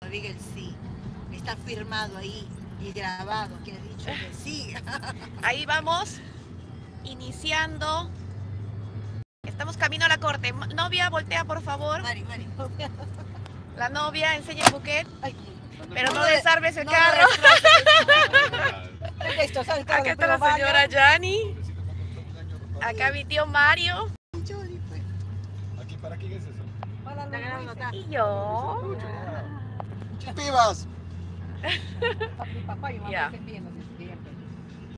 diga el sí. Está firmado ahí y grabado que ha dicho que sí. Ahí vamos, iniciando. Estamos camino a la corte. Novia, voltea por favor. Mari. La novia, enseña el buquet. Ay, Pero no desarmes el no carro. Esto, ¿sabes? Acá está la señora Yani. Acá mi tío Mario. ¿Aquí para quién es eso? Para la gran nota. Y yo. ¡Chipivas! Mi papá y mamá Ya. estén viendo.